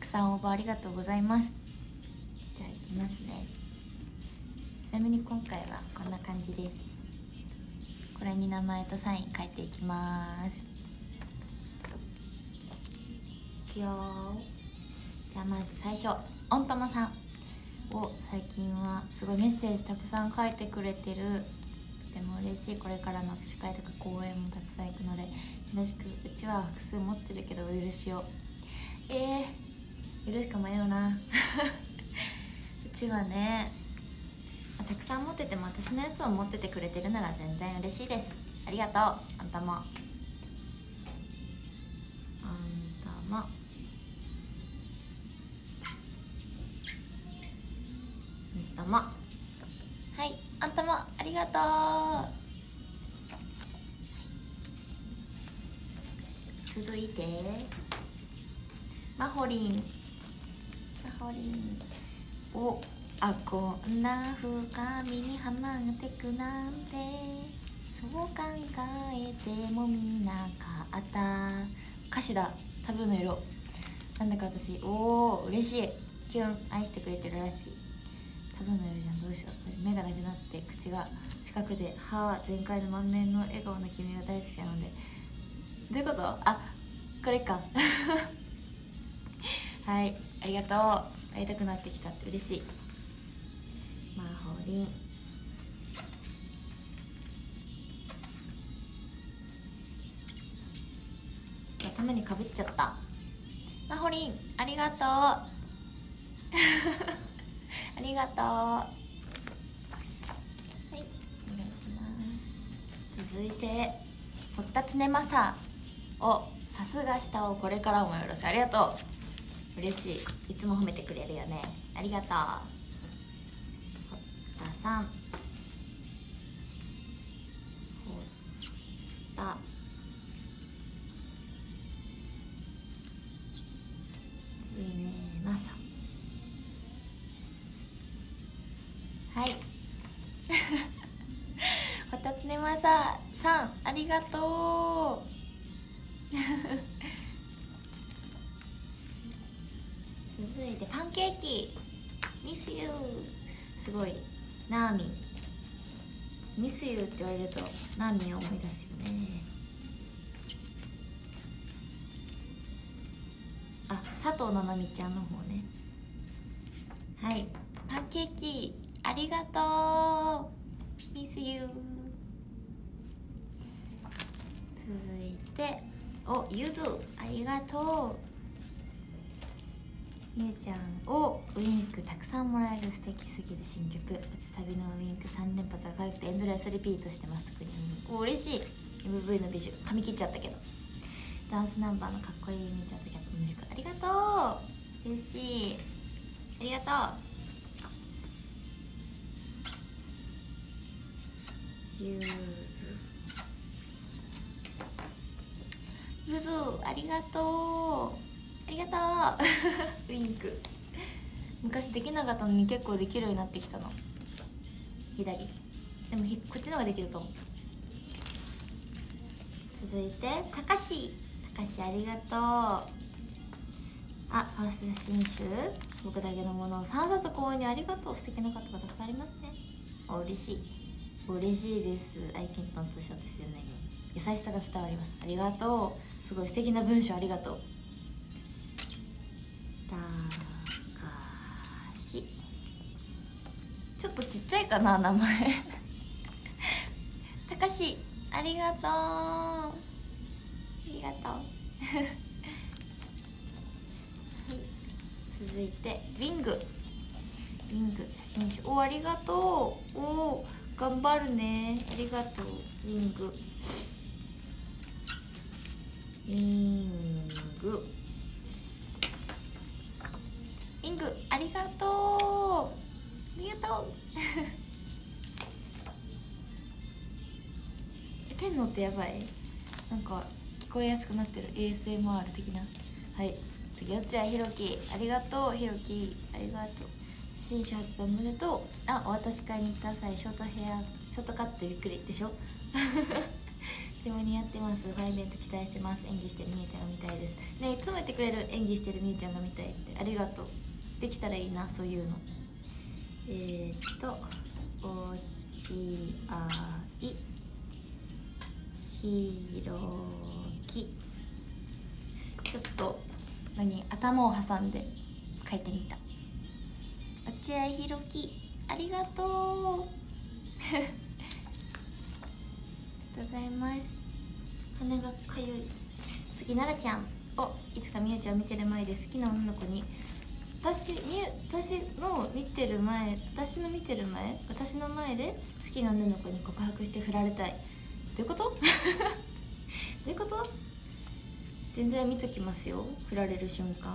さん応募ありがとうございます。じゃあいきますね。ちなみに今回はこんな感じです。これに名前とサイン書いていきます。いくよー。じゃあまず最初、おんたまさんを最近はすごいメッセージたくさん書いてくれてる。とても嬉しい。これからの握手会とか講演もたくさん行くのでよろしく。うちは複数持ってるけどお許しを。許すか迷うなうちはね、たくさん持ってても私のやつを持っててくれてるなら全然嬉しいです。ありがとう。あんたもあんたもはい、あんたもありがとう。続いてまほりんお、こんな深みにはまってくなんてそう考えてもみなかった。歌詞だ。タブーの色。なんだか私嬉しい。キュン。愛してくれてるらしい。タブーの色じゃん。どうしよう。目がなくなって口が四角で歯全開の満面の笑顔の君が大好きなので。どういうこと？これかはい、ありがとう。会いたくなってきたって嬉しい。まほりんちょっと頭にかぶっちゃった。まほりんありがとうありがとう。はい、お願いします。続いてほったつねまさをさすが下をこれからもよろしく。ありがとう。嬉しい。いつも褒めてくれるよね。ありがとう。堀田さん、堀田つねまさ。はい堀田つねまささんありがとう続いてパンケーキミスユー。すごいナーミンミスユーって言われるとナーミンを思い出すよね。佐藤七海ちゃんの方ね。はい、パンケーキありがとうミスユー。続いてゆずありがとう。ゆうちゃんウインクたくさんもらえる素敵すぎる新曲。うちサビのウインク3連発が可愛くてエンドレスリピートしてます。特に嬉しい。 MV のビジュ髪切っちゃったけどダンスナンバーのかっこいいみーちゃんとギャップミルクありがとう。嬉しい。ありがとう。ゆずありがとう。ありがとうウインク昔できなかったのに結構できるようになってきたの。左でもこっちの方ができるかも。続いてたかしありがとう。ファースト新集僕だけのものを3冊購入ありがとう。素敵な方がたくさんありますね。嬉しいです。愛犬とのツーショットしてないよ。優しさが伝わります。ありがとう。すごい素敵な文章ありがとう。たかしちょっとちっちゃいかな名前たかしありがとうはい、続いてウィング写真集ありがとう。頑張るね。ありがとうウィングありがとうペンのってやばい。なんか聞こえやすくなってる ASMR 的な。はい、次落合ひろきありがとう。ひろきありがとう。新種発売おめでとう。お渡し会に行った際ショートカットびっくりでしょても似合ってます。ファンイベント期待してます。演技してるみゆちゃんが見たいですね。いつも言ってくれる、演技してるみゆちゃんが見たいって。ありがとう。できたらいいな、そういうの。落合ひろき。ちょっと頭を挟んで書いてみた。落合ひろき、ありがとうありがとうございます。鼻がかゆい。次、奈々ちゃん。いつかみゆちゃんを見てる前で好きな女の子に私の見てる前で好きな女の子に告白して振られたい。どういうことどういうこと？全然見ときますよ、振られる瞬間。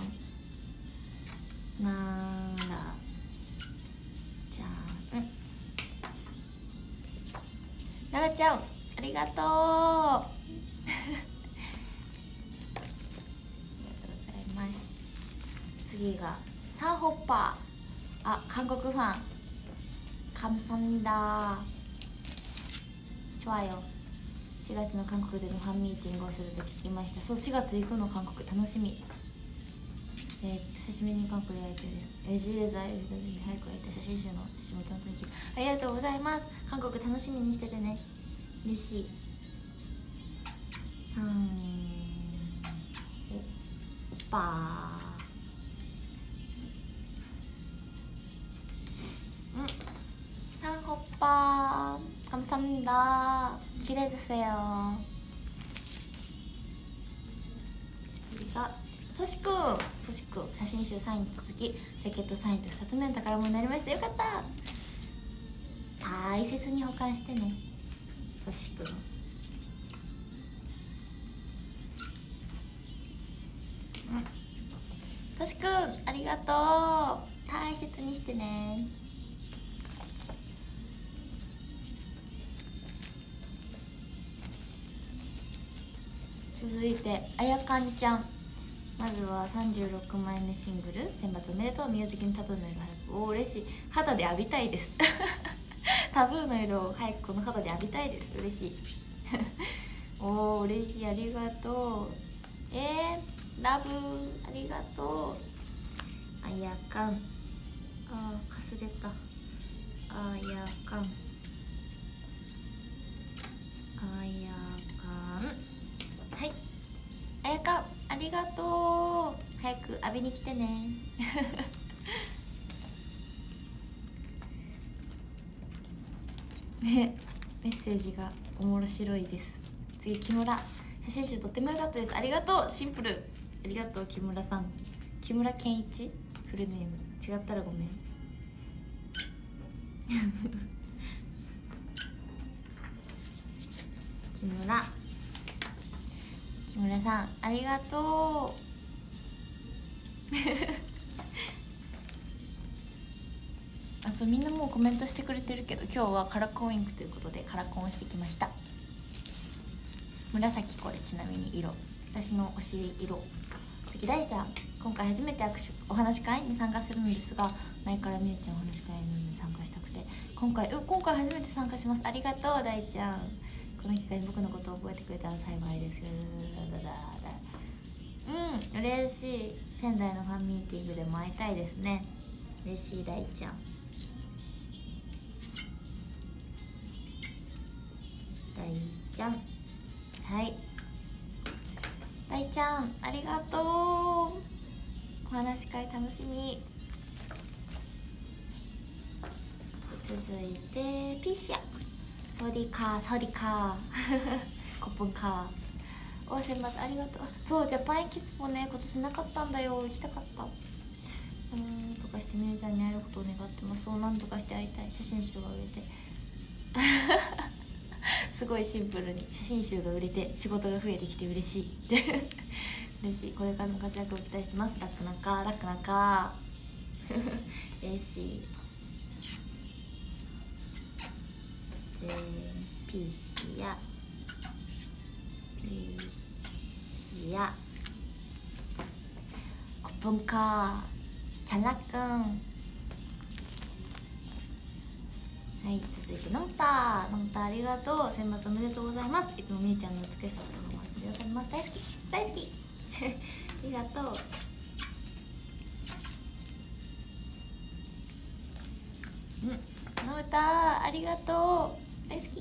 奈良ちゃん、奈々ちゃん、ありがとうありがとうございます。次がサンホッパー。韓国ファン。감사합니다。좋아요。4月の韓国でのファンミーティングをすると聞きました。そう、4月行くの、韓国楽しみ。久しぶりに韓国で会えてる。LG デザイン早く会えた。写真集の写真も本当にありがとうございます。韓国楽しみにしててね。嬉しい。サンホッパー。산호빠 감사합니다. 기대해주세요.次がとしくん。写真集サインに続きジャケットサインと2つ目の宝物になりました。よかった。大切に保管してね、としくん。としくん、ありがとう。大切にしてね。続いてあやかんちゃん。まずは36枚目シングル選抜おめでとう。宮崎のタブーの色早く。嬉しい。肌で浴びたいですタブーの色を早くこの肌で浴びたいです。嬉しい嬉しい。ありがとう。ラブありがとう。あやかん。かすれた。あやかん。はい、あやかん、ありがとう。早く浴びに来てねね、メッセージがおもろ白いです。次、木村。写真集とっても良かったです。ありがとう。シンプル。ありがとう、木村さん。木村健一、フルネーム違ったらごめん木村さん、ありがとうそう、みんなもうコメントしてくれてるけど、今日はカラコンインクということでカラコンをしてきました。紫。これちなみに色、私の推し色。次、大ちゃん。今回初めてお話し会に参加するのですが、前からみゆちゃんお話し会に参加したくて今回初めて参加します。ありがとう、大ちゃん。この機会に僕のことを覚えてくれたら幸いです。嬉しい。仙台のファンミーティングでも会いたいですね。嬉しい、大ちゃん。大ちゃん、はい、大ちゃん、ありがとう。お話し会楽しみ。続いてピッシャ。サワディーカーコップンカー。選抜ありがとう。そう、ジャパンエキスポね、今年なかったんだよ。行きたかった。なんとかしてみゆちゃんに会えることを願ってます。そう、なんとかして会いたい。写真集が売れてすごいシンプルに写真集が売れて仕事が増えてきて嬉しい嬉しい。これからの活躍を期待します。楽なか嬉しい。ピーシヤコップンカーチャラくん。 はい、続いてのんたありがとう。選抜おめでとうございます。いつもみゆちゃんの美しさをパフォーマンスで寄せます。大好き大好きありがとう。のんたありがとう、大好き。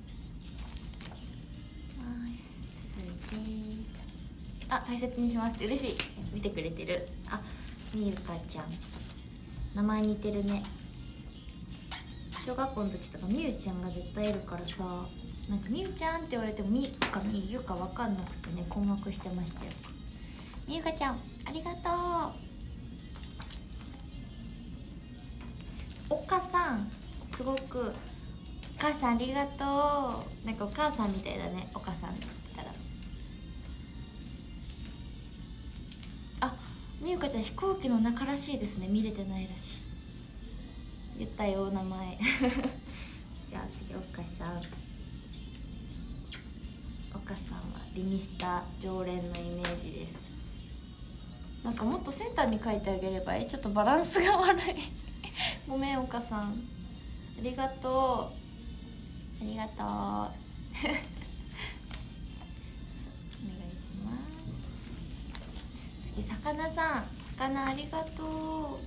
続いて、あ、大切にします。嬉しい、見てくれてる。あ、みゆかちゃん、名前似てるね。小学校の時とかみゆちゃんが絶対いるからさ、なんかみゆちゃんって言われてもみゆかみゆか分かんなくてね、困惑してましたよ。みゆかちゃんありがとう。お母さん、すごくお母さんありがとう。なんかお母さんみたいだね、お母さんって言ったら。あ、みゆかちゃん飛行機の中らしいですね。見れてないらしい。言ったよ名前じゃあ次、お母さん。お母さんはリミスタ常連のイメージです。なんかもっとセンターに書いてあげればいい。ちょっとバランスが悪いごめんお母さん、ありがとうありがとうお願いします。次、魚さん、魚ありがとう。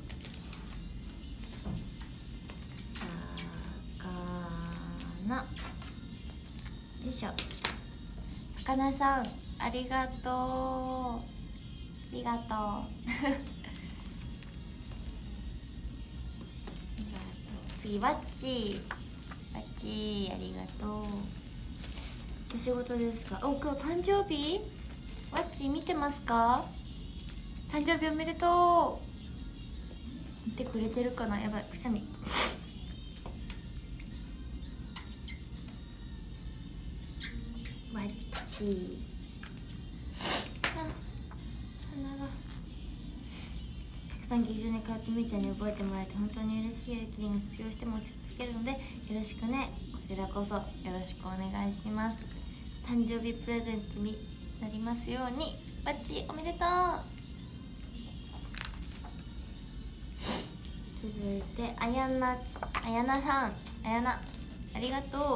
魚、よいしょ。魚さんありがとうありがとう次、わっちわっちありがとう。お仕事ですか？お、今日誕生日？わっち見てますか？誕生日おめでとう。見てくれてるかな？やばい、くしゃみ。わっち、あ、鼻が。たくさん劇場に通ってみーちゃんに覚えてもらえて本当に嬉しい。ゆきりんが卒業しても落ち着けるのでよろしくね。こちらこそよろしくお願いします。誕生日プレゼントになりますように。わっちおめでとう。続いてあやなさん、あやなありがとう。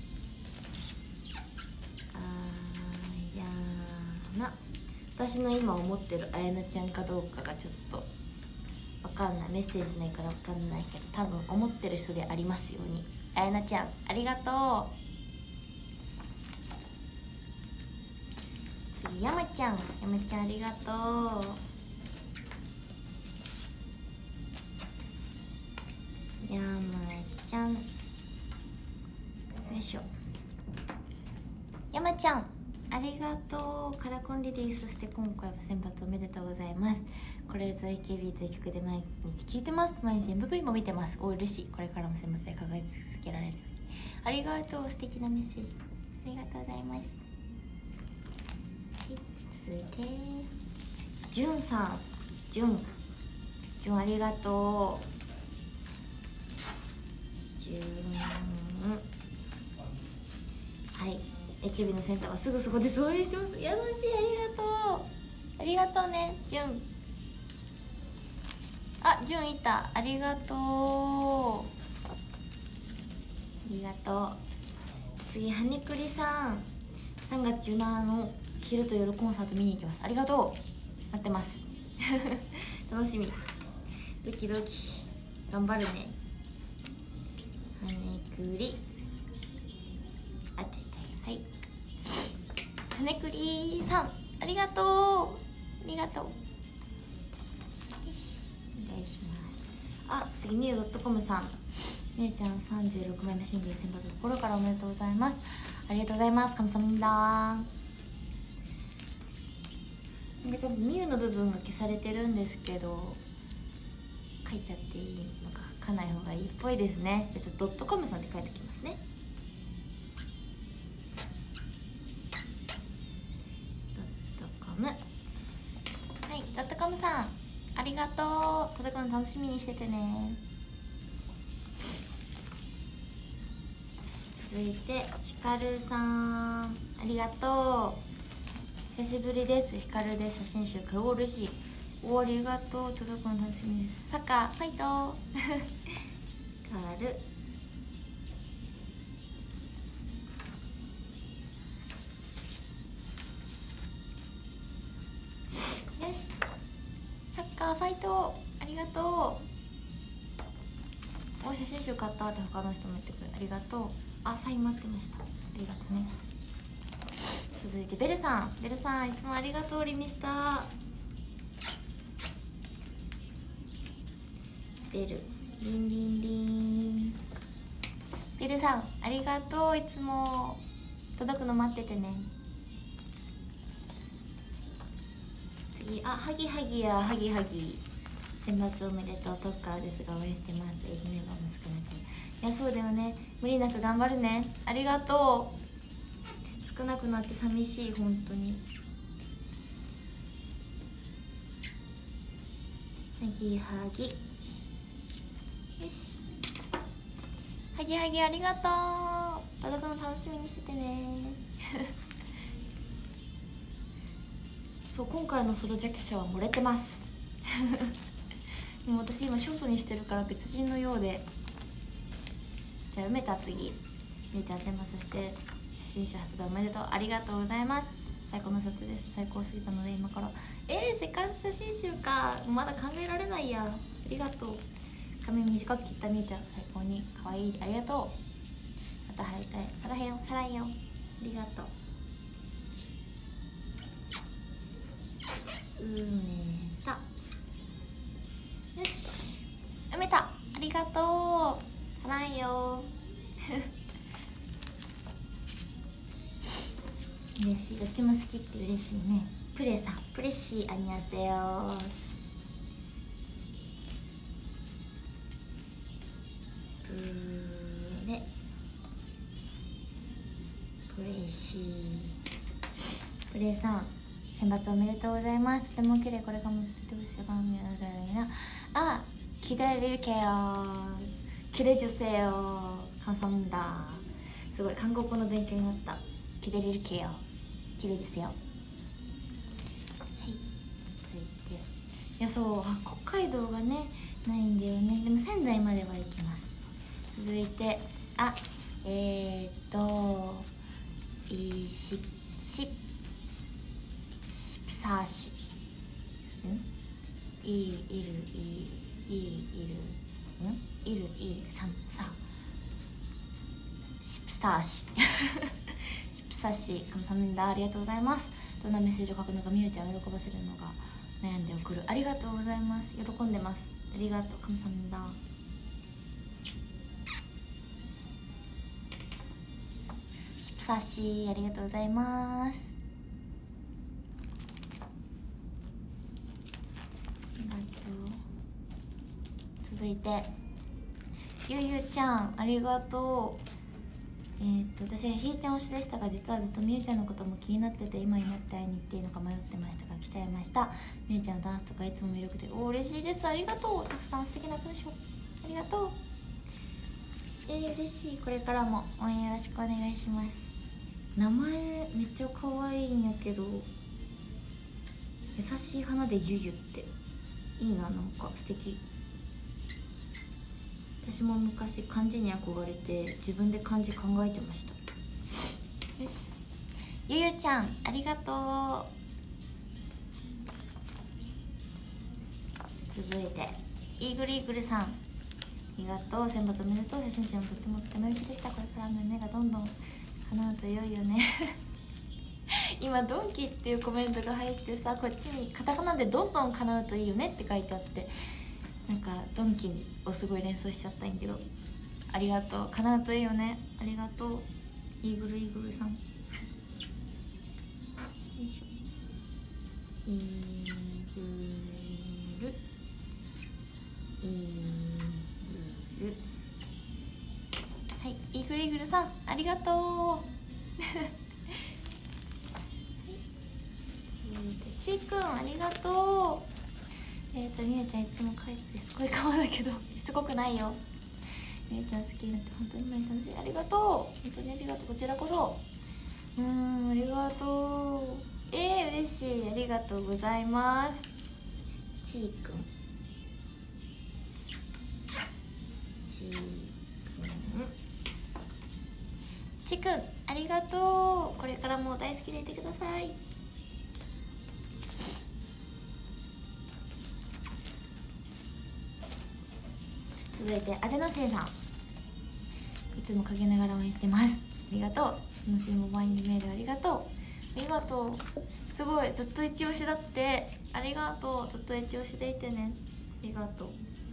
あやな、私の今思ってるあやなちゃんかどうかがちょっとわかんない。メッセージないからわかんないけど、多分思ってる人でありますように。あやなちゃんありがとう。次、やまちゃんありがとう。やまちゃん、よいしょ。やまちゃんありがとう。カラコンリリースして今回は選抜おめでとうございます。これぞ AKB という曲で毎日聴いてます。毎日 MV も見てます。お、嬉しい。これからも選抜で輝き続けられるように。ありがとう。素敵なメッセージありがとうございます。はい、続いてじゅんさん、じゅんありがとう。じゅん、はい、AKB のセンターはすぐそこです。応援してます。優しい、ありがとう。ありがとうね、じゅん。あ、じゅんいた。ありがとう。ありがとう。次、はねくりさん。3月17の昼と夜コンサート見に行きます。ありがとう。待ってます楽しみ、ドキドキ、頑張るね。はねくり当てて、はい。はねくりさんありがとう。ありがとう。よし、お願いします。あ、次、みゆ .com さん。みゆちゃん36枚目シングル選抜心からおめでとうございます。ありがとうございます。감사합니다。なんか多分みゆの部分が消されてるんですけど、書いちゃっていいのか書かない方がいいっぽいですね。じゃあちょっと.com さんで書いておきますね。.com、 はい、.com さんありがとう。届くの楽しみにしててね。続いてひかるさん、ありがとう。久しぶりです。ひかるで写真集買う。嬉しい。お、ありがとう。届くの楽しみです。サッカーファイトひかるカーファイトありがとう。お写真集買ったって他の人も言ってくれる、ありがとう。あ、サイン待ってました、ありがとうね。続いてベルさん、ベルさんいつもありがとう。リミスターベル、リンリンリン。ベルさんありがとう、いつも届くの待っててね。次、あ、ハギハギやハギハギ、選抜おめでとう。遠くからですが応援してます。ADメンバーも少なく、いやそうだよね、無理なく頑張るね。ありがとう。少なくなって寂しい、本当に。ハギハギ、よし、ハギハギありがとう。届くの楽しみにしててねそう今回のソロジャケ写は漏れてますでも私今ショートにしてるから別人のようで。じゃあ梅田、次みゆちゃん先輩、そして新種発売おめでとう。ありがとうございます。最高の撮影です。最高すぎたので今からセカンド写真集か、まだ考えられないや。ありがとう。髪短く切ったみゆちゃん最高に可愛い。ありがとう。また入りたい。さらへんよさらんよ。ありがとう。梅田、よし、梅田ありがとう。さらんよ嬉しい、どっちも好きって嬉しいね。プレさん、プレッシー、あにゃせよ。プレシー、プレさん選抜おめでとうございます。とても綺麗、これからもずっとどうしようかな。あ、기다릴게요。 감사합니다。すごい韓国語の勉強になった。기다릴게요。 기다려주세요。 はい、続いて、いやそう、北海道がねないんだよね。でも仙台までは行きます。続いて、サーシ、シプサーシシプサシ、カムサムンダ、ありがとうございます。どんなメッセージを書くのかみゆちゃんを喜ばせるのが悩んで送る。ありがとうございます。喜んでます。ありがとう、カムサムンダ。シプサシ、ありがとうございます。続いてゆうゆうちゃん、ありがとう。私はひーちゃん推しでしたが、実はずっとみゆちゃんのことも気になってて、今になって会いに行っていいのか迷ってましたが来ちゃいました。みゆちゃんのダンスとかいつも魅力で、嬉しいです。ありがとう。たくさん素敵な文章ありがとう。嬉しい。これからも応援よろしくお願いします。名前めっちゃ可愛いんやけど、優しい花でゆゆっていいな、なんか素敵。私も昔漢字に憧れて自分で漢字考えてました。よし、ゆゆちゃんありがとう。続いてイーグルイーグルさん、ありがとう。選抜おめでとう。写真集もとっても良きでした。これからも夢がどんどん叶うと良いよね今ドンキっていうコメントが入ってさ、こっちにカタカナでどんどん叶うといいよねって書いてあって、なんかドンキをすごい連想しちゃったんやけど、ありがとう。叶うといいよね。ありがとう。イーグルイーグルさん、よいしょ。イーグルイーグル、はい、イーグルイーグルさんありがとうちーくんありがとう。みゆちゃんいつも帰ってすごい顔だけどしつこくないよ。みゆちゃん好きになって本当に今に楽しい。ありがとう、本当にありがとう。こちらこそありがとう。嬉しい。ありがとうございます。ちーくん、ちーくん、ちくんありがとう。これからも大好きでいてください。 続いてアデノシンさん、いつも陰ながら応援してます。ありがとう。楽しいモバイルメールありがとう。ありがとう。すごいずっと一押しだって。ありがとう。ずっと一押しでいてね。ありがとう。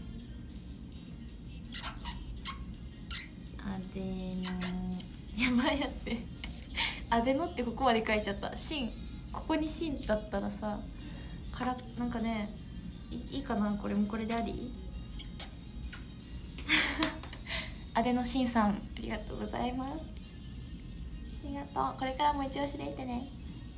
アデノやばいやってアデノってここまで書いちゃった。シン、ここにシンだったらさからなんかね、いいかな、これもこれでありアデノシンさん、ありがとうございます。ありがとう。これからも一押しでいてね。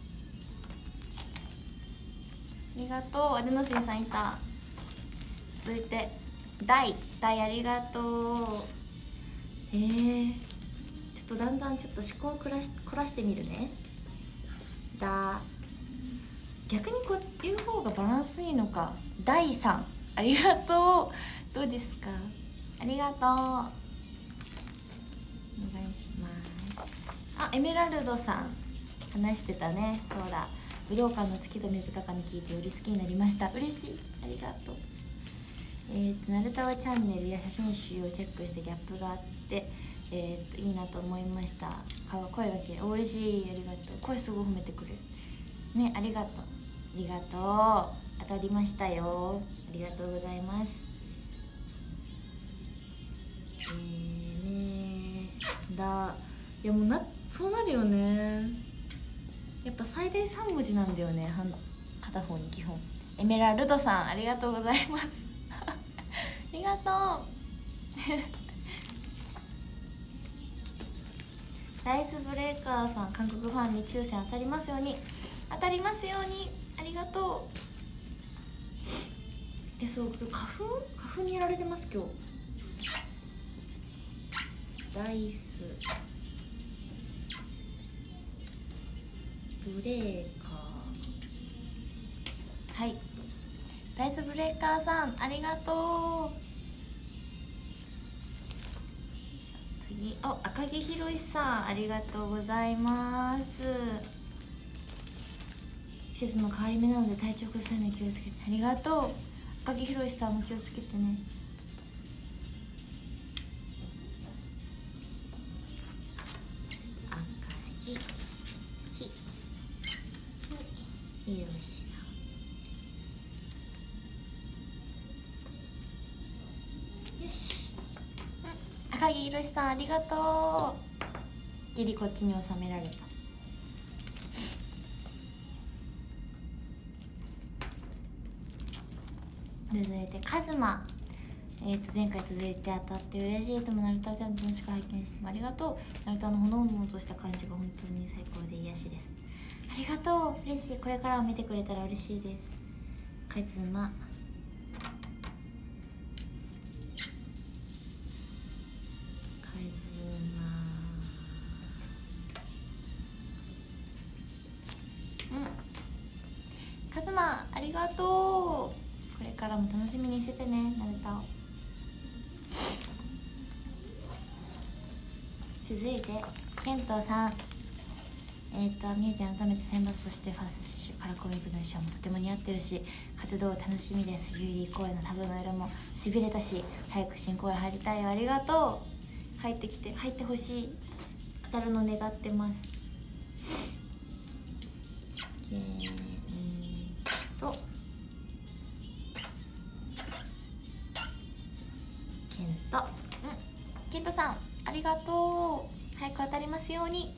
ありがとう。アデノシンさんいた。続いてダイありがとう。ちょっとだんだんちょっと思考を凝らしてみるね。逆にこういう方がバランスいいのか。第3、ありがとう。どうですか。ありがとう。お願いします。あ、エメラルドさん話してたね。そうだ、武道館の月と水鏡聞いてより好きになりました。嬉しい、ありがとう。ナルタワチャンネルや写真集をチェックしてギャップがあっていいなと思いました。声がきれい。嬉しい、ありがとう。声すごい褒めてくれるね。ありがとう、ありがとう。当たりましたよ。ありがとうございます。いやもうそうなるよね。やっぱ最大3文字なんだよね、片方に基本。エメラルドさん、ありがとうございますありがとうライスブレーカーさん、韓国ファンに抽選当たりますように。当たりますように。ありがとう。そう、花粉にやられてます今日。ライスブレーカー、はい、ライスブレーカーさん、ありがとう。次、赤木ひろしさん、ありがとうございます。季節の変わり目なので体調崩さないように気をつけて。ありがとう。赤木ひろしさんも気をつけてね。赤木ひろしさん、よし。赤木ひろしさん、ありがとう。ギリこっちに収められた。続いてカズマ、前回続いて当たって嬉しい。ともナルトちゃんと楽しく拝見してもありがとう。ナルトのほのぼのとした感じが本当に最高で癒しです。ありがとう、嬉しい。これからも見てくれたら嬉しいです。カズマ、カズマ、ありがとう。これからも楽しみにしててね、ナルト。続いてケントさん、みゆちゃん改めて選抜としてファースト刺繍カラコルイブの衣装もとても似合ってるし、活動楽しみです。ユーリー公演のタブの色もしびれたし、早く新公演入りたいよ。ありがとう。入ってほしい。当たるの願ってます。ケントさん、ありがとう。早く当たりますように。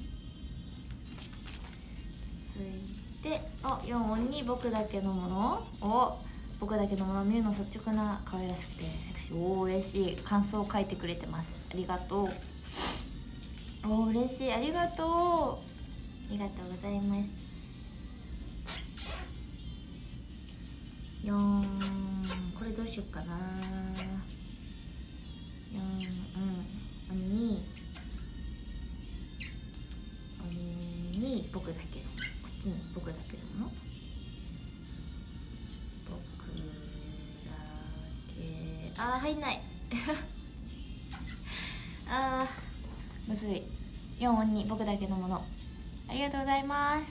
続いて4音に僕だけのもの。僕だけのもの、ミュウの率直な可愛らしくてセクシー。嬉しい。感想を書いてくれてます。ありがとう。嬉しい。ありがとう。ありがとうございます。これどうしようかな。僕だけの、こっちに僕だけのもの。僕だけ、入んないむずい。4音に僕だけのもの。ありがとうございます。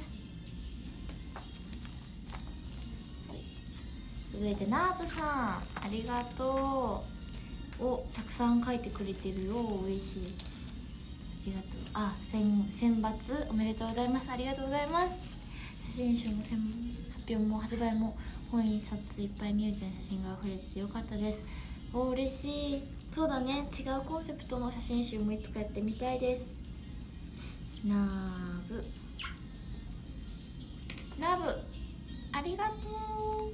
続いてナーブさん、ありがとう。 をたくさん書いてくれてるよ。嬉しい。ありがとう。あ、選抜おめでとうございます。ありがとうございます。写真集の発表も発売も本印刷いっぱいみゆちゃんの写真が溢れててよかったです。お、嬉しい。そうだね、違うコンセプトの写真集もいつかやってみたいです。ナブありがとう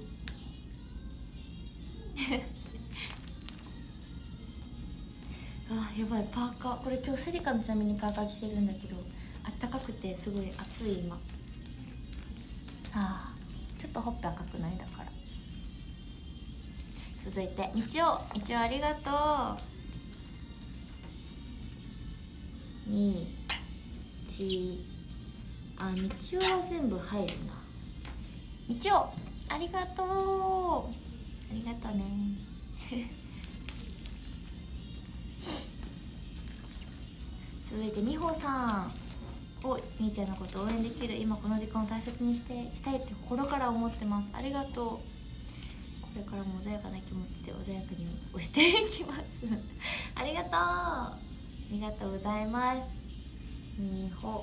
あ、やばい、パーカー。これ今日セリカのためにパーカー着てるんだけど、あったかくてすごい暑い今。あー、ちょっとほっぺ赤くないだから。続いてみちおありがとう。あ、みちおは全部入るな。みちおありがとう。ありがとうね続いてみほさん。みーちゃんのこと応援できる今この時間を大切にしたいって心から思ってます。ありがとう。これからも穏やかな気持ちで穏やかに押していきますありがとう。ありがとうございます。みほ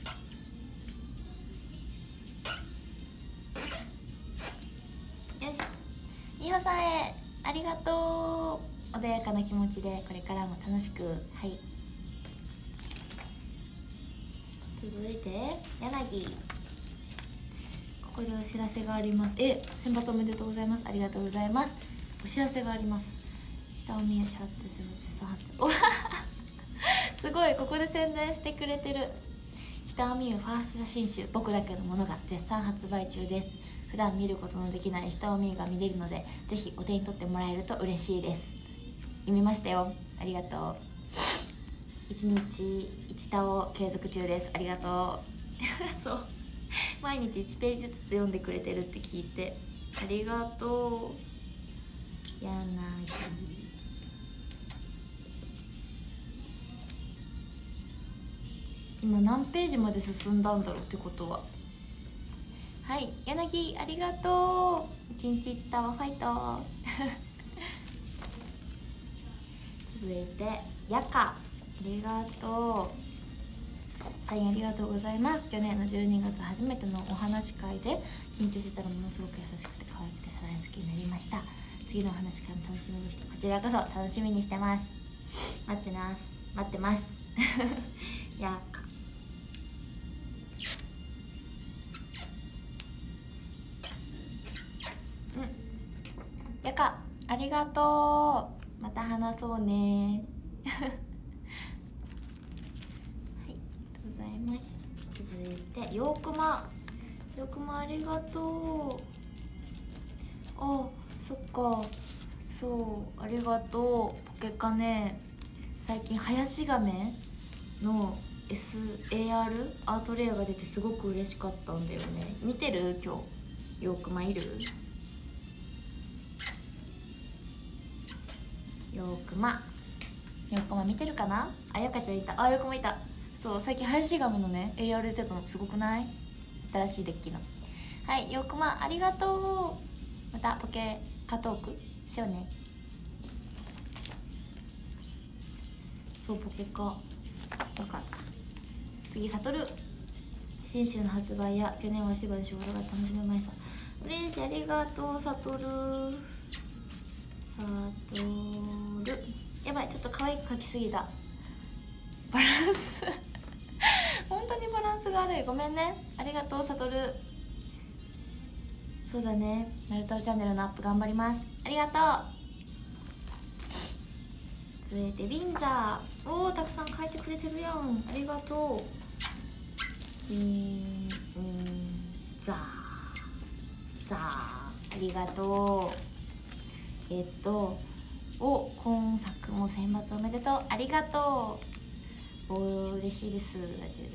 よし、みほさんへありがとう。穏やかな気持ちでこれからも楽しく。はい、続いて柳。ここでお知らせがあります。選抜おめでとうございます。ありがとうございます。お知らせがあります。下尾美優シャツ絶賛発すごい、ここで宣伝してくれてる。下尾美優ファースト写真集僕だけのものが絶賛発売中です。普段見ることのできない下尾美優が見れるので、ぜひお手に取ってもらえると嬉しいです。読みましたよ。ありがとう。1日1タを継続中です。ありがとうそう、毎日1ページずつ読んでくれてるって聞いてありがとう。柳。今何ページまで進んだんだろうってことは。はい、柳ありがとう。1日1タワーファイト続いてやか。ありがとう。サインありがとうございます。去年の12月初めてのお話し会で緊張してたらものすごく優しくて可愛くてさらに好きになりました。次のお話し会も楽しみにして、こちらこそ楽しみにしてます。待ってますやか。やかありがとう。また話そうね続いてようくまありがとう。あ、そっか、そうありがとう。ポケカね、最近林亀の SAR アートレアが出てすごく嬉しかったんだよね。見てる？今日ようくまいる？ようくま見てるかな。あ、やかちゃんいた。あ、よくもいた。そう、最近林亀のね AR 出てたのすごくない？新しいデッキの。はい、よくまありがとう。またポケカトークしようね。そう、ポケカよかった。次、サトル。新集の発売や去年は芝の仕事が楽しめました。嬉しい、ありがとうサトル。やばい、ちょっと可愛く描きすぎた。バランス本当にバランスが悪い。ごめんね。ありがとうサトル。そうだね、ナルトチャンネルのアップ頑張ります。ありがとう。続いてウィンザー。おー、たくさん書いてくれてるやん。ありがとう。ザーありがとう。今作も選抜おめでとう。ありがとう。嬉しいです。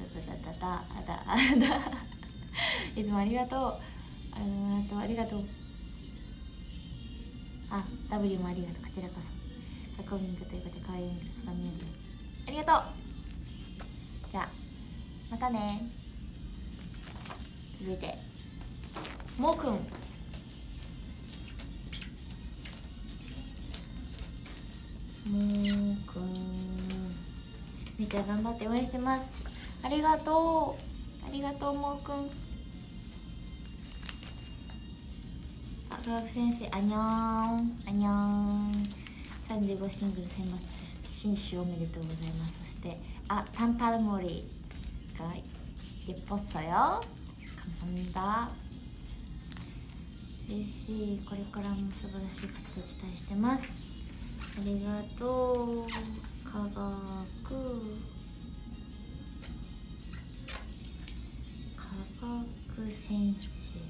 いつもありがとう。ありがとう。あ、W もありがとう。こちらこそ。ハコミングということで可愛いミングたくさん見える。ありがとう。じゃあまたね。続いてもうくん。 ちゃん頑張って応援してます。ありがとう、ありがとうもうくん。あ、科学先生、あにょーん、あにょーん。35シングル選抜新種おめでとうございます。そしてtanpalmoriが예뻤어요。감사합니다。嬉しい。これからも素晴らしい活動を期待してます。ありがとう。科学先生。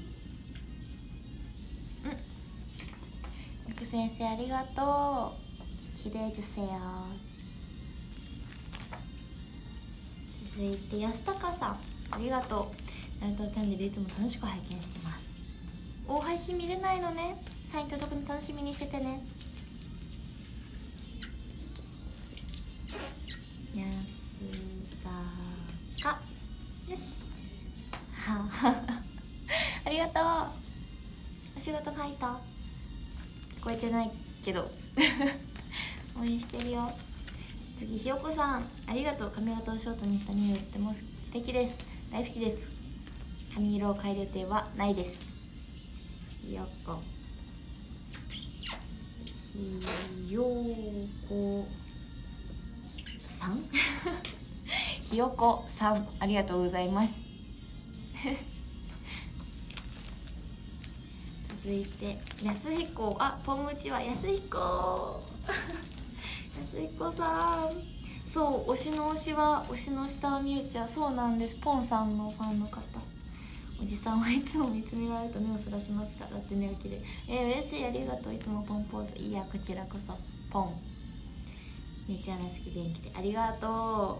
科学先生ありがとう。기대해주세요。続いて安高さん、ありがとう。ナルトチャンネルいつも楽しく拝見してます。お配信見れないのね。サイン届くの楽しみにしててね。安高、よし。はありがとう。お仕事ファイト。聞こえてないけど応援してるよ。次、ひよこさん、ありがとう。髪型をショートにしたニューとても素敵です。大好きです。髪色を変える予定はないです。ひよこさんひよこさん、ありがとうございます続いて安彦、ポンムチは安彦安彦さん、そう、推しの推しは推しの下はみゆちゃん。そうなんです。ポンさんのファンの方。おじさんはいつも見つめられると目をそらしますか。だって寝起きで。嬉しい、ありがとう。いつもポンポーズ。いや、こちらこそポン。姉ちゃんらしく元気でありがと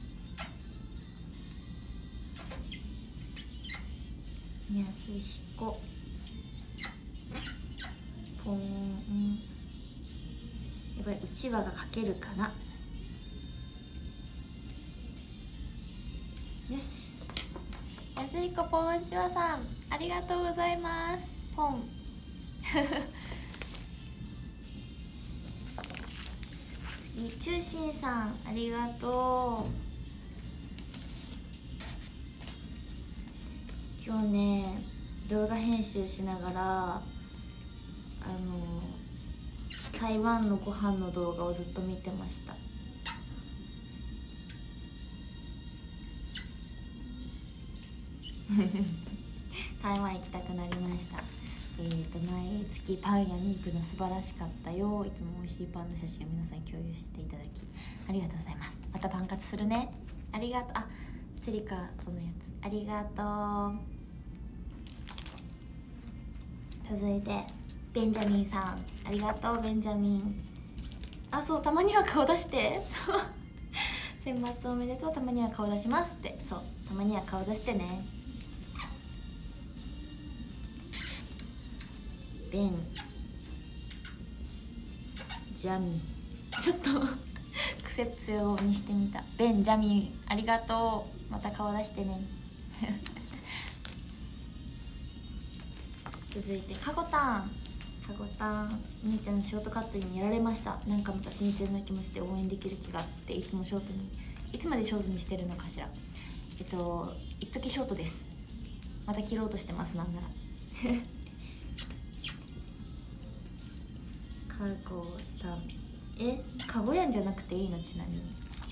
う。安彦ポン、やっぱりうちわがかけるかな。よし、安彦ポンシワさん、ありがとうございます。ポン次、中心さん、ありがとう。今日ね、動画編集しながら台湾のご飯の動画をずっと見てました。台湾行きたくなりました。毎月パン屋に行くの素晴らしかったよ。いつも美味しいパンの写真を皆さん共有していただきありがとうございます。またパン活するね。ありがとう。セリカそのやつありがとう。続いてベンジャミンさん、ありがとう。ベンジャミン、そう、たまには顔出して。そう、選抜おめでとう。たまには顔出しますって。そう、たまには顔出してね。ベンジャミン、ちょっと癖強にしてみた。ベンジャミン、ありがとう。また顔出してね続いてかごたん、お兄ちゃんのショートカットにやられました。なんかまた新鮮な気持ちで応援できる気があって、いつもショートに、いつまでショートにしてるのかしら。一時ショートです。また切ろうとしてます。なんならかごたん、かごやんじゃなくていいの？ちなみに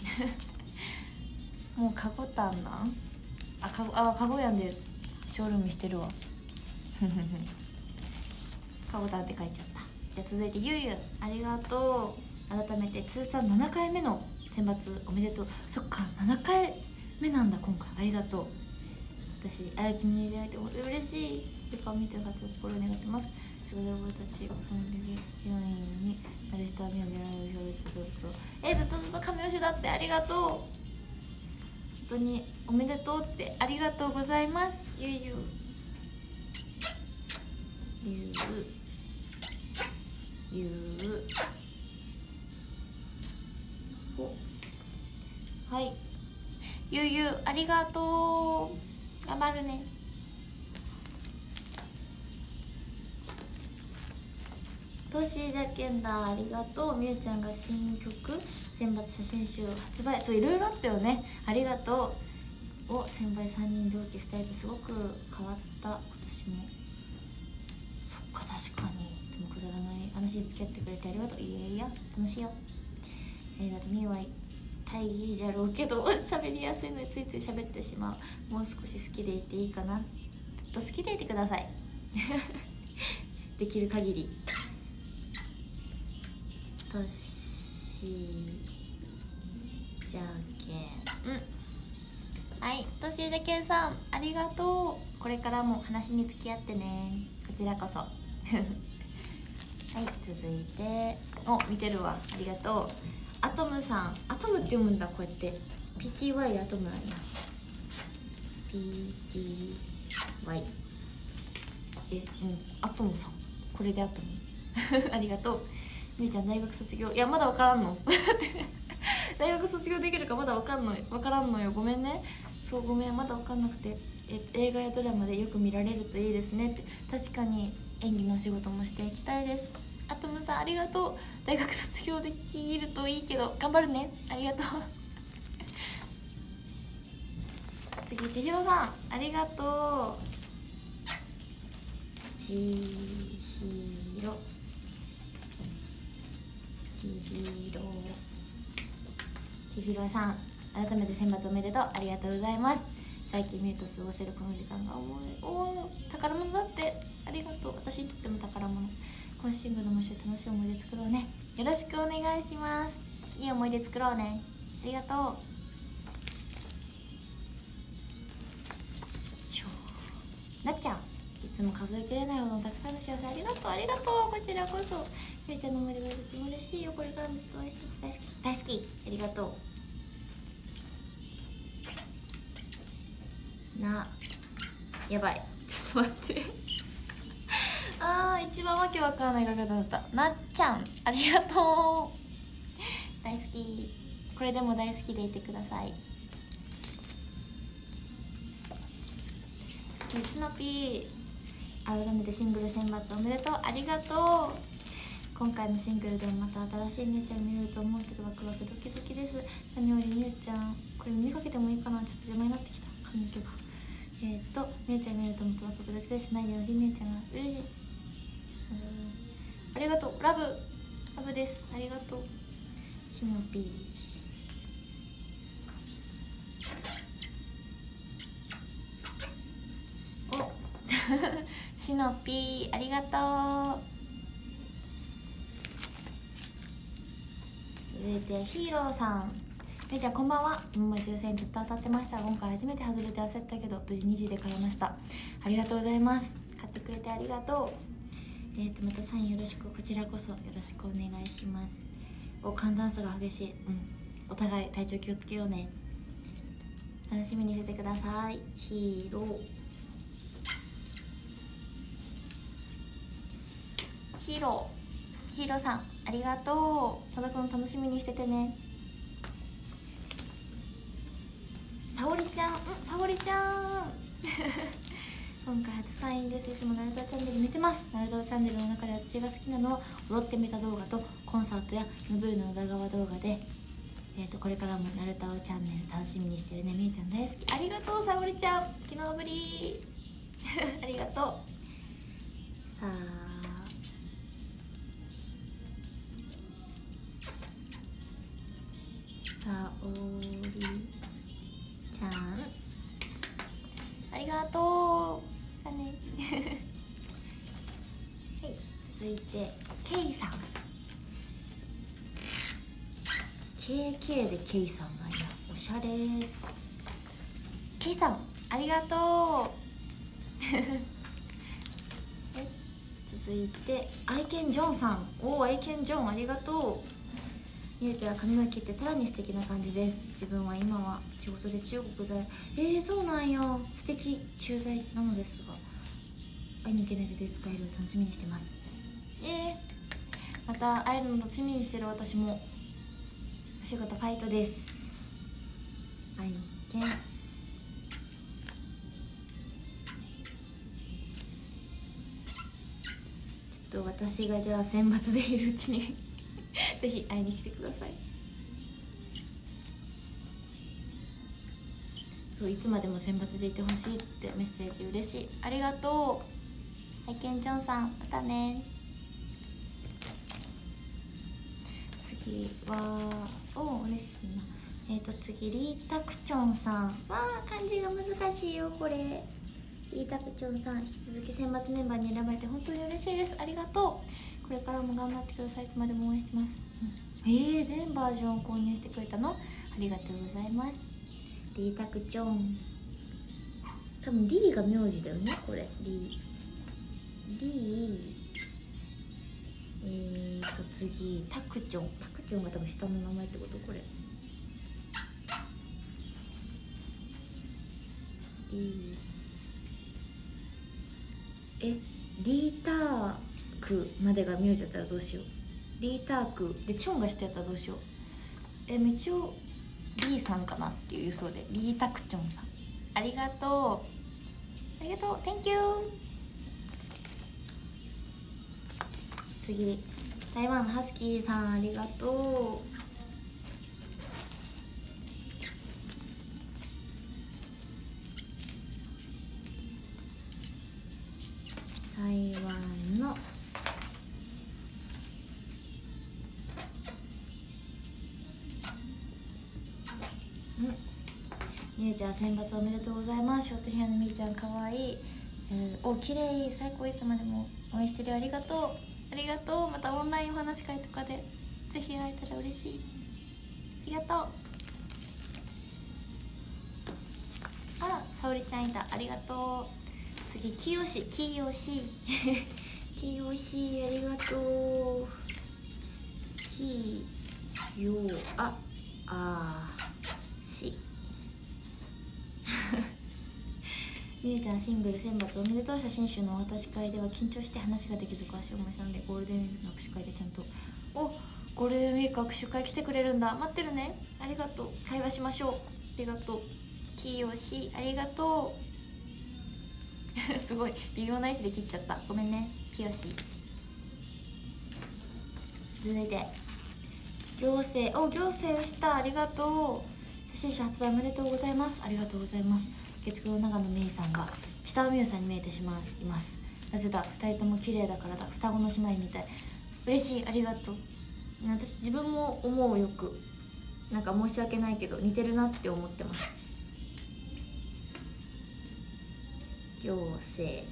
もうかごたんなん？かごやんでショールームしてるわかごたんって書いちゃった。じゃあ続いてゆうゆう、ありがとう。改めて通算7回目の選抜おめでとう。そっか、7回目なんだ今回。ありがとう。私気に入りたいて嬉しい。ペッパーミートの活動心を願ってます。すごいロボたちコンビニヒロインになる人は目を見られる表現ずっと神吉だって。ありがとう。本当におめでとうって。ありがとうございます。ゆうゆうはい、ゆうゆうありがとう。頑張るね。 トシだけんだ、ありがとう。みゆちゃんが新曲選抜写真集発売、そういろいろあったよね、ありがとう。お、先輩3人同期2人とすごく変わった今年も。そっか、確かに。でもくだらない話に付き合ってくれてありがとう。いやいや楽しいよ、ありがとう。みゆは大義じゃろうけど喋りやすいのについつい喋ってしまう。もう少し好きでいていいかな。ずっと好きでいてくださいできる限り。としじゃけん、はい、としじゃけんさんありがとう。これからも話に付き合ってね、こちらこそはい、続いて、お、見てるわ、ありがとう。アトムさん、アトムって読むんだ、こうやって PTY でアトムなんや。 PTY アトムさん、これでアトムありがとう。みゆちゃん大学卒業、いやまだ分からんの大学卒業できるかまだ分からんのよ、ごめんね。そう、ごめん、まだ分かんなくて。映画やドラマでよく見られるといいですねって。確かに演技の仕事もしていきたいです。アトムさんありがとう。大学卒業できるといいけど頑張るね、ありがとう次、千尋さんありがとう。千尋さん、改めて選抜おめでとう、ありがとうございます。最近みゆと過ごせるこの時間が宝物だって、ありがとう。私にとっても宝物。今シングルも一緒に楽しい思い出作ろうね。よろしくお願いします。いい思い出作ろうね、ありがとう。なっちゃん、いつも数えきれないほどのたくさんの幸せありがとう、ありがとう。こちらこそみゆちゃんの思い出がとても嬉しいよ。これからもずっと応援してます。大好き、ありがとう。やばい、ちょっと待って一番わけわかんない書き方だった。なっちゃんありがとう、大好き。これでも大好きでいてください。次、しのぴー、改めてシングル選抜おめでとう、ありがとう。今回のシングルでもまた新しいみゆちゃん見れると思うけどワクワクドキドキです。何よりみゆちゃん、これ見かけてもいいかな、ちょっと邪魔になってきた髪の毛が。みゆちゃん見れると思うとワクワクドキです。何よりみゆちゃんが嬉しい、ありがとう。ラブです、ありがとう。しのぴー、おしのぴーありがとう。続いてヒーローさん、みゆちゃんこんばんは。今も抽選ずっと当たってました。今回初めて外れて焦ったけど無事2時で買いました。ありがとうございます。買ってくれてありがとう。またサインよろしく、こちらこそよろしくお願いします。寒暖差が激しい。お互い体調気をつけようね。楽しみにしててください。ヒーローさんありがとう。届くの楽しみにしててね。さおりちゃん、今回初サインです。いつもナルトチャンネル見てます。ナルトチャンネルの中で私が好きなのは踊ってみた動画とコンサートやムブーの裏側動画で、これからもナルトチャンネル楽しみにしてるね。みゆちゃん大好き、ありがとう。さおりちゃん昨日ぶりありがとう。さおりちゃんありがとう。だねはい、続いてケイさん、 KK でケイさんなんや、おしゃれ。ケイさんありがとうはい、続いて愛犬ジョンさん、愛犬ジョンありがとう。みゆちゃんは髪の毛ってさらに素敵な感じです。自分は今は仕事で中国在、そうなんや、素敵。駐在なのですが会いに行けないけどいつ会える楽しみにしてます。また会えるの楽しみにしてる私も。お仕事ファイトです。愛犬ちょっと私がじゃあ選抜でいるうちにぜひ会いに来てください。そう、いつまでも選抜でいてほしいってメッセージ嬉しい。ありがとう。はい、けんちょんさん、またね。次は嬉しいな。次リータクチョンさん。わあ、漢字が難しいよこれ。リータクチョンさん、引き続き選抜メンバーに選ばれて本当に嬉しいです。ありがとう。これからも頑張ってください。いつまでも応援してます、全バージョン購入してくれたのありがとうございます。リータクチョン、多分リーが名字だよねこれ。リー次タクチョンが多分下の名前ってこと。これリータークまでが名字だったらどうしよう。リータークでチョンが下やったらどうしよう。一応リーさんかなっていう予想で、リータクチョンさん、ありがとう。ありがとう、 Thank you。 次台湾のハスキーさん、ありがとう。台湾のみゆちゃん、選抜おめでとうございます。ショートヘアのみゆちゃんかわいい。お綺麗、最高、いつまでも応援してる。ありがとう、ありがとう。またオンラインお話し会とかでぜひ会えたら嬉しい。ありがとう。あ、沙織ちゃんいた、ありがとう。次きよしきよしきよし、ありがとう。きよしみゆちゃん、シングル選抜おめでとう。写真集のお渡し会では緊張して話ができず足を回したので、ゴールデンウィークの握手会でちゃんと。ゴールデンウィーク握手会来てくれるんだ。待ってるね。ありがとう。会話しましょう。ありがとう。きよし、ありがとうすごい微妙な位置で切っちゃった、ごめんねきよし。続いて行政した、ありがとう。写真集発売おめでとうございます。ありがとうございます。月9の長野めいさんが下尾美優さんに見えてしまいます。なぜだ、2人とも綺麗だからだ、双子の姉妹みたい。嬉しい、ありがとう。私自分も思う、よくなんか申し訳ないけど似てるなって思ってます。行政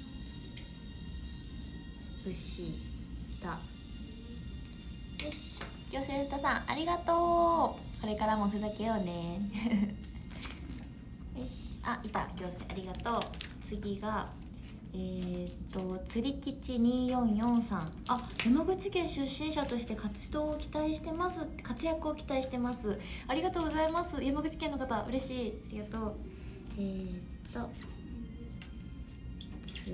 牛田、よし、行政歌さん、ありがとう。これからもふざけようねよし、いた、行政、ありがとう。次が釣り吉2443。山口県出身者として活躍を期待してます。ありがとうございます。山口県の方、嬉しい、ありがとう。釣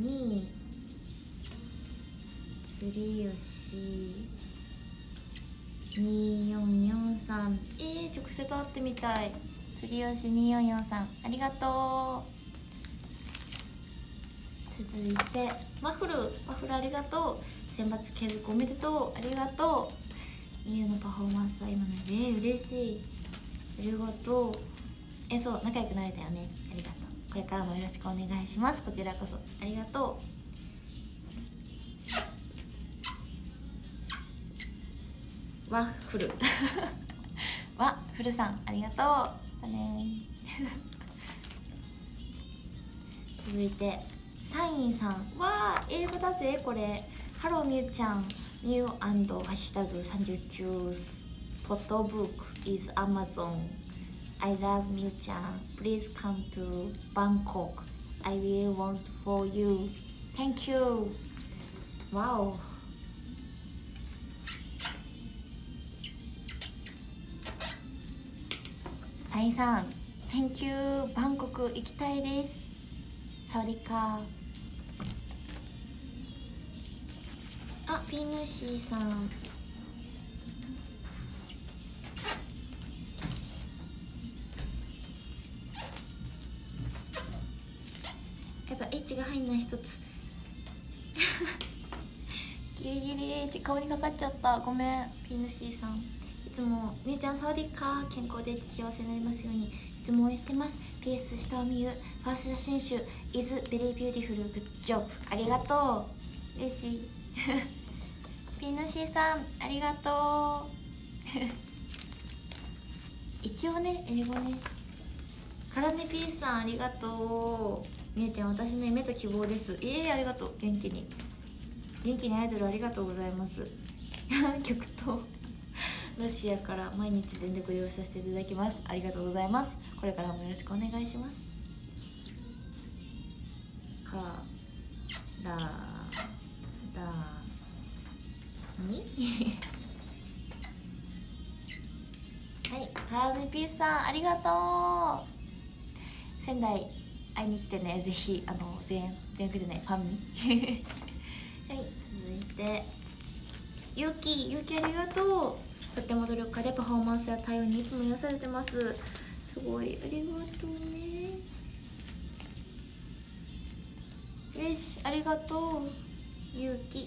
り吉2443、直接会ってみたい。釣り吉2443、ありがとう。続いてワッフルありがとう。選抜継続おめでとう、ありがとう。みゆのパフォーマンスは今ので嬉しい、ありがとう。そう仲良くなれたよね、ありがとう。これからもよろしくお願いします。こちらこそ、ありがとう。ワッフルワッフルさん、ありがとうだね続いてサインさん、英語だぜこれ。ハローみゆちゃん、ニュー&ハッシュタグ39フォトブック is Amazon。 I love みゆちゃん please come to Bangkok I will want for you thank you。 わお、サインさん Thank you。 バンコク行きたいです。サワディーカー。ピヌシーさん、やっぱ H が入んない一つギリ顔にかかっちゃった。ごめんピーヌシーさん。いつもみゆちゃんサワディーカー、健康で幸せになりますようにいつも応援してます。 PS 下尾美優ファースト写真集 is very beautiful good job。 ありがとう、嬉しいピーヌシーさんありがとう一応ね英語ね。カラネピースさんありがとう。みゆちゃん私の夢と希望です。ありがとう。元気にアイドルありがとうございます極東ロシアから毎日全力で応援させていただきます。ありがとうございます。これからもよろしくお願いします。からだにはい、カラネピースさんありがとう。仙台会いに来てね、ぜひ全力でねファンにはい、続いてゆうきありがとう。とっても努力家でパフォーマンスや対応にいつも癒されてます。すごいありがとうね。よし、ありがとうゆうき。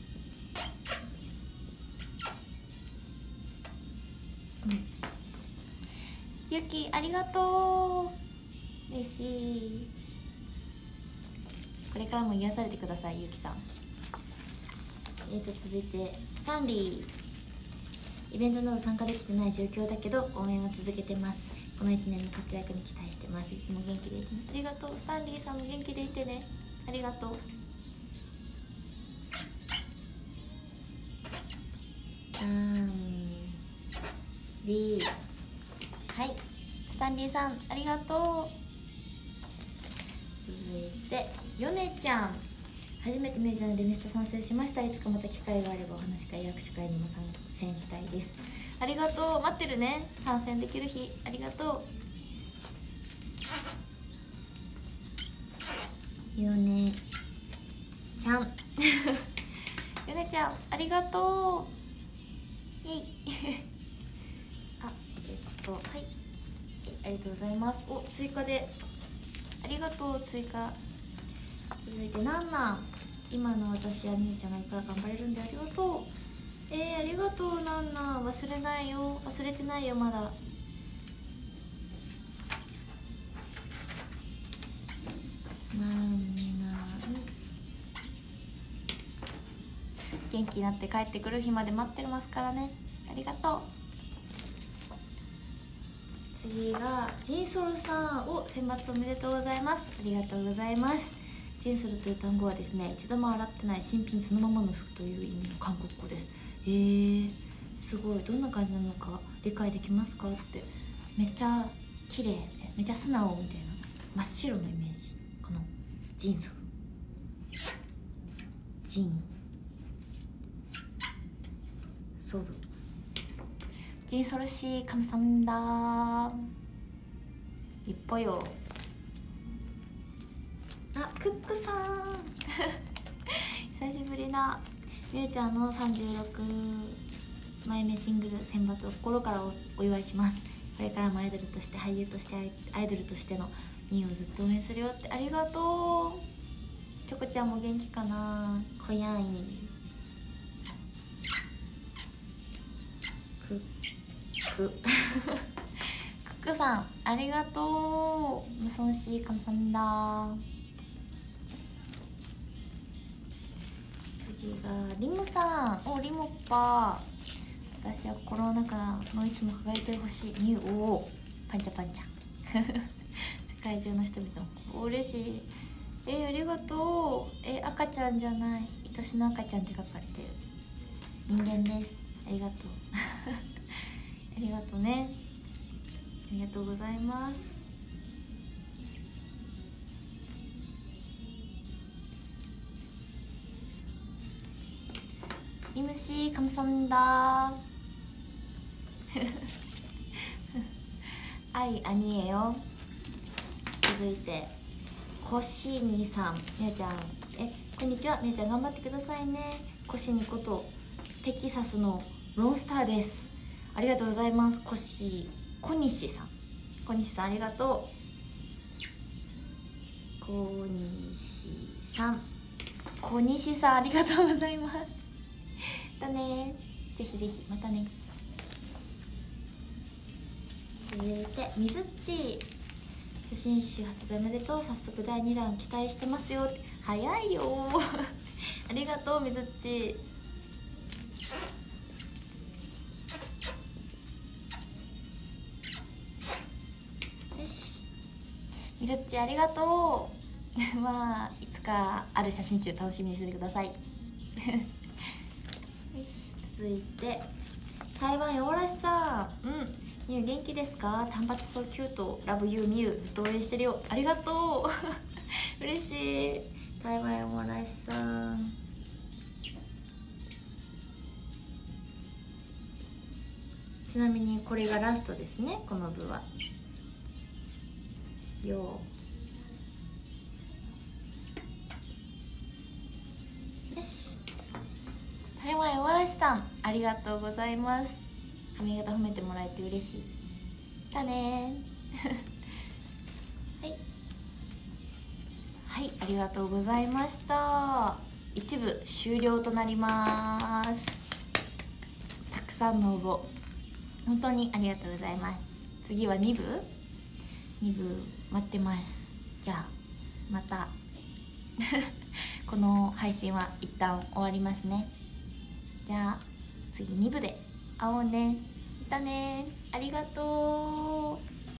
ゆきありがとう、嬉しい。これからも癒されてくださいゆきさん。続いてスタンリー。イベントなど参加できてない状況だけど応援は続けてます。この1年の活躍に期待してます。いつも元気でいてね。ありがとう。スタンリーさんも元気でいてね。ありがとう。スタンリー、はい、スタンリーさんありがとう。続いてヨネちゃん。初めてミュージシャンのリミスト参戦しました。いつかまた機会があればお話し会や握手会にも参戦したいです。ありがとう、待ってるね、参戦できる日。ありがとうヨネちゃんヨネちゃんありがとう。イエイはい、ありがとうございます。お、追加でありがとう。追加。続いてなんなん。今の私やみゆちゃんがいくら頑張れるんでありがとう。ありがとうなんなん。忘れないよ、忘れてないよまだ。元気になって帰ってくる日まで待ってますからね。ありがとう。次がジンソルさんを選抜おめでとうございます。ありがとうございます。ジンソルという単語はですね、一度も洗ってない新品そのままの服という意味の韓国語です。すごい。どんな感じなのか理解できますかって。めっちゃ綺麗、めっちゃ素直みたいな、真っ白のイメージかな。ジンソル、ジンソル、ジンソル씨 감사합니다。이뻐요。あ、クックさん久しぶりだ。みゆちゃんの36枚目シングル選抜を心からお祝いします。これからもアイドルとして俳優としてアイドルとしてのみゆをずっと応援するよって。ありがとう。チョコちゃんも元気かな。こやんいクックさんありがとう。ムソンシー감사합니다。次がリムさん。お、リムオッパ。私は心の中のいつも輝いてる星ニュー。おー、パンチャパンチャ世界中の人々も嬉しい。ありがとう。赤ちゃんじゃない、愛しの赤ちゃんって書かれてる人間です。ありがとうありがとうね。ありがとうございます。임씨 감사합니다。愛아니에요。続いてコシニさん。みやちゃん、こんにちは。みやちゃん頑張ってくださいね。コシニことテキサスのロンスターです。ありがとうございます。小西さん、小西さんありがとう。小西さんありがとうございます。 だね。ぜひぜひまたね。続いてみずっち、写真集発売おめでとう、早速第2弾期待してますよ。早いよありがとうみずっち。よし、みずっちありがとうまあいつかある写真集楽しみにしててくださいよし、続いて台湾よらしさん、みゆ元気ですか？単発そうキュート、ラブユーみゆ、ずっと応援してるよ。ありがとう嬉しい。台湾よらしさん、ちなみにこれがラストですね、この部は。よし、台湾よらしさんありがとうございます。髪型褒めてもらえて嬉しい。だねはいはい、ありがとうございました。一部終了となります。たくさんの応募本当にありがとうございます。次は2部待ってます。じゃあまたこの配信は一旦終わりますね。じゃあ次2部で会おうね。またね、ありがとう。